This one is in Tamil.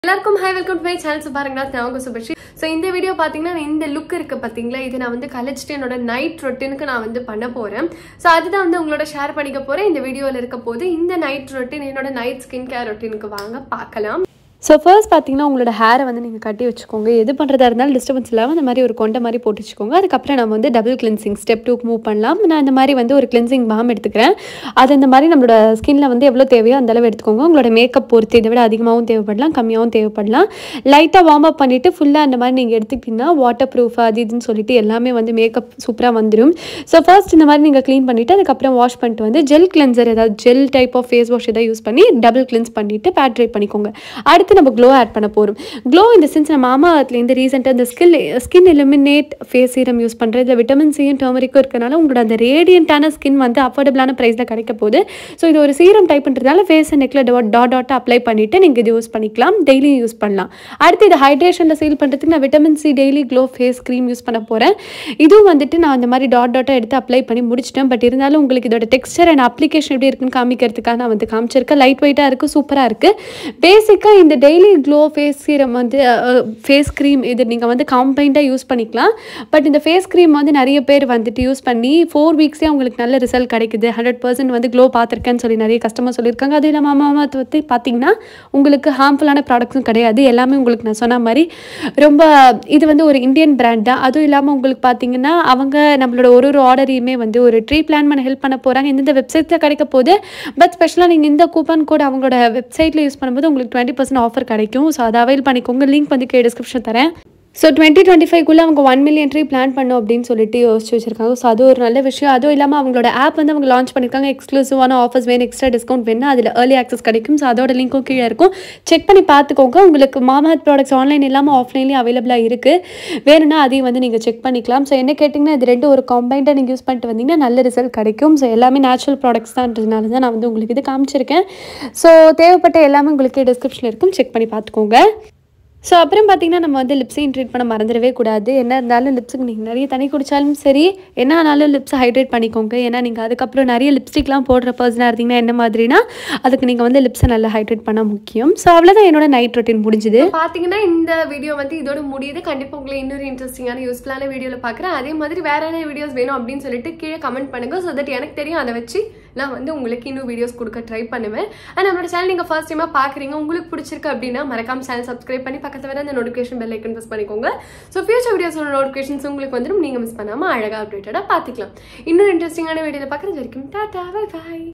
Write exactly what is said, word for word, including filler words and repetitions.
எல்லாருக்கும் hi welcome to my channel Subaranganath. நான் உங்க சுபஸ்ரீ. ஸோ இந்த வீடியோ பார்த்தீங்கன்னா இந்த லுக் இருக்கு பார்த்தீங்களா, இது நான் வந்து கழிச்சிட்டு என்னோட நைட் ரொட்டீனுக்கு நான் வந்து பண்ண போறேன். ஸோ அதுதான் வந்து உங்களோட ஷேர் பண்ணிக்க போறேன். இந்த வீடியோவில் இருக்க போது இந்த நைட் ரொட்டீன் என்னோட நைட் ஸ்கின் கேர் ரொட்டீனுக்கு வாங்க பார்க்கலாம். ஸோ ஃபர்ஸ்ட் பார்த்தீங்கன்னா உங்களோட ஹேரை வந்து நீங்கள் கட்டி வச்சுக்கோங்க. எது பண்ணுறதா இருந்தாலும் டிஸ்டர்பன்ஸ் இல்லாமல் அந்த மாதிரி ஒரு கொண்ட மாதிரி போட்டு வச்சுக்கோங்க. அதுக்கப்புறம் நம்ம வந்து டபுள் கிளென்சிங் ஸ்டெப் டூக்கு மூவ் பண்ணலாம். நான் இந்த மாதிரி வந்து ஒரு கிளென்சிங் பாம் எடுத்துக்கிறேன். அது இந்த மாதிரி நம்மளோட ஸ்கின்ல வந்து எவ்வளோ தேவையோ அந்த அளவு எடுத்துக்கோங்க. உங்களோட மேக்கப் பொறுத்து இதை விட அதிகமாகவும் தேவைப்படலாம், கம்மியாகவும் தேவைப்படலாம். லைட்டாக வார்ம் அப் பண்ணிவிட்டு ஃபுல்லாக அந்த மாதிரி நீங்கள் எடுத்துக்கிட்டிங்கன்னா வாட்டர் ப்ரூஃப் அது இதுன்னு சொல்லிட்டு எல்லாமே வந்து மேக்கப் சூப்பராக வந்துடும். ஸோ ஃபர்ஸ்ட் இந்த மாதிரி நீங்கள் க்ளீன் பண்ணிவிட்டு அதுக்கப்புறம் வாஷ் பண்ணிட்டு வந்து ஜெல் கிளென்சர் ஏதாவது gel type of face wash எதாவது யூஸ் பண்ணி டபுள் கிளென்ஸ் பண்ணிவிட்டு பேட் ட்ரை பண்ணிக்கோங்க. அடுத்து நம்ம க்ளோ ஆட் பண்ண போகிறோம். க்ளோ இந்த சென்ஸ் நம்ம மாமாத்தில் இந்த ரீசெண்டாக இந்த skill skin eliminate face serum use பண்ணுறது. இதில் விட்டமின் சியும் டர்மரிக்கும் இருக்கிறனால உங்களோட அந்த ரேடியண்ட்டான ஸ்கின் வந்து அஃபோர்டபுளான ப்ரைஸில் கிடைக்க போகுது. ஸோ இது ஒரு சீரம் டைப்ன்றதுனால ஃபேஸ் அண்ட் நெக்கில் டாட் டாட்டாக அப்ளை பண்ணிவிட்டு நீங்கள் இது யூஸ் பண்ணிக்கலாம். டெய்லியும் யூஸ் பண்ணலாம். அடுத்து இது ஹைட்ரேஷனில் சீல் பண்ணுறதுக்கு நான் vitamin C daily glow face cream use பண்ண போகிறேன். இதுவும் வந்துட்டு நான் அந்த மாதிரி டாட் டாட்டாக எடுத்து அப்ளை பண்ணி முடிச்சிட்டேன். பட் இருந்தாலும் உங்களுக்கு இதோட டெக்ஸ்டர் அண்ட் அப்ளிகேஷன் எப்படி இருக்குன்னு காமிக்கிறதுக்காக நான் வந்து காமிச்சிருக்கேன். லைட் வெயிட்டாக இருக்குது, சூப்பராக இருக்குது. பேசிக்காக இந்த டெய்லி க்ளோ ஃபேஸ் சீரம் வந்து ஃபேஸ் க்ரீம் இது நீங்கள் வந்து கம்பைண்டாக யூஸ் பண்ணிக்கலாம். பட் இந்த ஃபேஸ் க்ரீம் வந்து நிறைய பேர் வந்துட்டு யூஸ் பண்ணி ஃபோர் வீக்ஸே அவங்களுக்கு நல்ல ரிசல்ட் கிடைக்குது, ஹண்ட்ரட் பர்சன்ட் வந்து க்ளோ பார்த்துருக்கேன்னு சொல்லி நிறைய கஸ்டமர் சொல்லியிருக்காங்க. அது இல்லாமல் மாமா வந்து பார்த்தீங்கன்னா உங்களுக்கு ஹார்ம்ஃபுல்லான ப்ராடக்ட்ஸும் கிடையாது. எல்லாமே உங்களுக்கு நான் சொன்ன மாதிரி ரொம்ப இது வந்து ஒரு இந்தியன் பிராண்ட் தான். அதுவும் இல்லாமல் உங்களுக்கு பார்த்தீங்கன்னா அவங்க நம்மளோட ஒரு ஒரு ஆர்டரையுமே வந்து ஒரு ட்ரீ பிளான் பண்ண ஹெல்ப் பண்ண போகிறாங்க. இந்த வெப்சைட்டில் கிடைக்க போகுது. பட் ஸ்பெஷலாக நீங்கள் இந்த கூப்பன் கோட் அவங்களோட வெப்சைட்டில் யூஸ் பண்ணும்போது உங்களுக்கு டுவெண்ட்டி பர்சன்ட் ஆஃபர் கிடைக்கும். ஸோ அதை அவைல் பண்ணிக்கோங்க. லிங்க் வந்து கீழே டிஸ்கிரிப்ஷன் தரேன். ஸோ டுவெண்ட்டி டுவெண்ட்டி ஃபைவ்க்குள்ளே அவங்க ஒன் மில்லியன் ட்ரீ பிளான் பண்ணோம் அப்படின்னு சொல்லிட்டு யோசிச்சு வச்சிருக்காங்க. ஸோ அது ஒரு நல்ல விஷயம். அதுவும் இல்லாமல் அவங்களோட ஆப் வந்து அவங்க லான்ச் பண்ணியிருக்காங்க. எக்ஸ்க்ளூசிவான ஆஃபர்ஸ் வேணும், எக்ஸ்ட்ரா டிஸ்கவுண்ட் வேணும், அதில் ஏர்லி ஆக்சஸ் கிடைக்கும். ஸோ அதோட லிங்க்கும் கீழே இருக்கும், செக் பண்ணி பார்த்துக்கோங்க. உங்களுக்கு மாமாத் ப்ராடக்ட்ஸ் ஆன்லைன் இல்லாமல் ஆஃப்லைன்லேயும் அவைலபிளாக இருக்குது. வேணும்னா அதையும் வந்து நீங்கள் செக் பண்ணிக்கலாம். ஸோ என்ன கேட்டிங்கன்னா இது ரெண்டு ஒரு காம்பைண்டாக நீங்கள் யூஸ் பண்ணிட்டு வந்தீங்கன்னா நல்ல ரிசல்ட் கிடைக்கும். ஸோ எல்லாமே நேச்சுரல் ப்ராடக்ட்ஸ் தான்றதுனால தான் நான் வந்து உங்களுக்கு இது காமிச்சிருக்கேன். ஸோ தேவைப்பட்ட எல்லாமே உங்களுக்கு டிஸ்கிரிப்ஷனில் இருக்கும், செக் பண்ணி பார்த்துக்கோங்க. ஸோ அப்புறம் பார்த்தீங்கன்னா நம்ம வந்து லிப்ஸையும் ட்ரீட் பண்ண மறந்துடவே கூடாது. என்ன இருந்தாலும் லிப்ஸுக்கு நீங்கள் நிறைய தண்ணி குடித்தாலும் சரி, என்ன ஆனாலும் லிப்ஸை ஹைட்ரேட் பண்ணிக்கோங்க. ஏன்னா நீங்கள் அதுக்கப்புறம் நிறைய லிப்ஸ்டிக்லாம் போடுற பர்சனாக இருந்தீங்கன்னா என்ன மாதிரினா அதுக்கு நீங்கள் வந்து லிப்ஸை நல்லா ஹைட்ரேட் பண்ண முக்கியம். ஸோ அவ்வளோதான் என்னோட நைட் ரொட்டீன் முடிஞ்சுது. பார்த்தீங்கன்னா இந்த வீடியோ வந்து இதோட முடியுது. கண்டிப்பாக உங்களை இன்னொரு இன்ட்ரெஸ்டிங்கான யூஸ்ஃபுல்லான வீடியோவில் பார்க்குறேன். அதே மாதிரி வேற என்ன வீடியோஸ் வேணும் அப்படின்னு சொல்லிட்டு கீழே கமெண்ட் பண்ணுங்கள். ஸோ தட் எனக்கு தெரியும், அதை வச்சு நான் வந்து உங்களுக்கு இன்னும் வீடியோஸ் கொடுக்க ட்ரை பண்ணுவேன். அண்ட் நம்மளோட சேனல் நீங்கள் ஃபர்ஸ்ட் டைமாக பார்க்குறீங்க, உங்களுக்கு பிடிச்சிருக்கு அப்படின்னா மறக்காம சேனல் சப்ஸ்கிரைப் பண்ணி பக்கத்தில் வர அந்த நோட்டிஃபிகேஷன் பெல் ஐக்கன் ப்ரெஸ் பண்ணிக்கோங்க. ஸோ ஃபியூச்சர் வீடியோஸோட நோட்டிஃபிகேஷன்ஸ் உங்களுக்கு வந்துடும். நீங்கள் மிஸ் பண்ணாமல் அழகாக அப்டேட்டடாக பார்த்துக்கலாம். இன்னொரு இன்ட்ரெஸ்டிங்கான வீடியோவில் பார்க்குறது வரைக்கும் டாடா பை பை.